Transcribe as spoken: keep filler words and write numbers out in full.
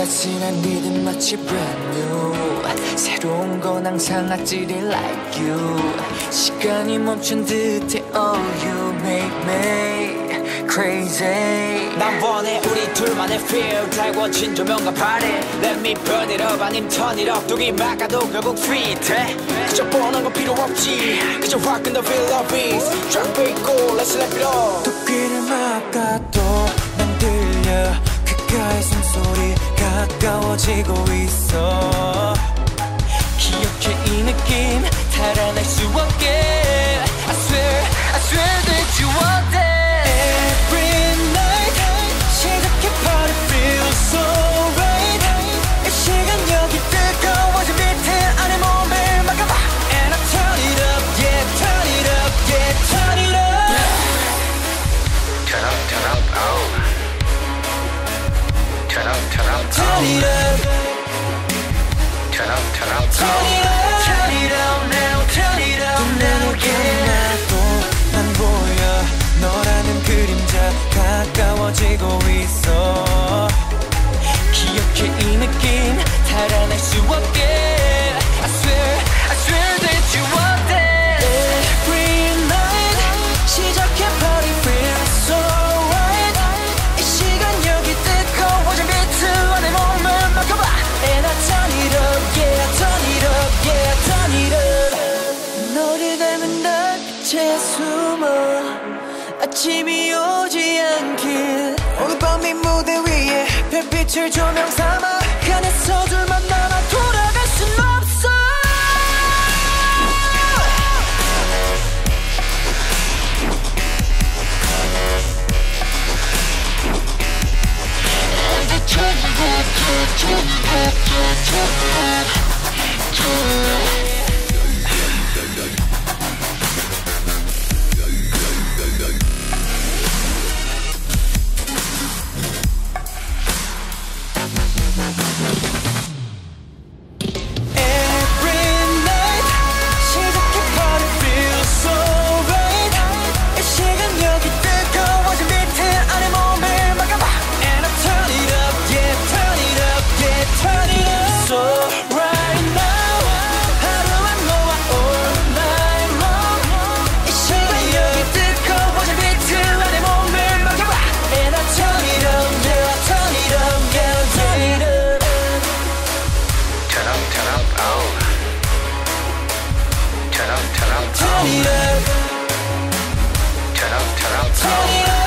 아슬아슬한 리듬 마치 brand new. 새로운 건 항상 악질이 like you. 시간이 멈춘 듯해 oh you make me crazy. 난 원해 우리 둘만의 feel 달궈진 조명과 party. Let me burn it up 아님 turn it up. 두기 막아도 결국 sweet 해. 그저 뻔한 건 필요 없지. 그저 rockin' the feel of beats. Drop it go let's let it up. 또 귀를 막아도 난 들려 그가의 숨소리 가까워지고 있어. 기억해 이 느낌 달아날 수 없게. I swear I swear that you want it. Every night 시작해 party feels so right. 이 시간 여기 뜨거워진 비트 안에 몸을 막아봐. And I turn it up yeah turn it up yeah turn it up. Turn up, turn up, oh. Turn up, turn up, oh. Turn it up. Turn up, turn up, Turn oh. it up. Turn it up now. Turn it up now. 나도 난 보여 너라는 그림자 가까워지고 있어. 기억해 이 느낌 달아날 수 없게. I swear I swear that you want it. Every night 시작해 party feels so right. 이 시간 여기 뜨거워진 비트 안에 몸을 맡겨봐. And I turn it up yeah turn it up yeah turn it up. 너를 닮은 달빛에 숨어 아침이 오지 않길. 오늘 밤 이 무대 위에 별빛을 조명 삼아 그 안에서 둘만 남아 돌아갈 순 없어. Turn up, turn up, oh. Turn up, turn up, oh.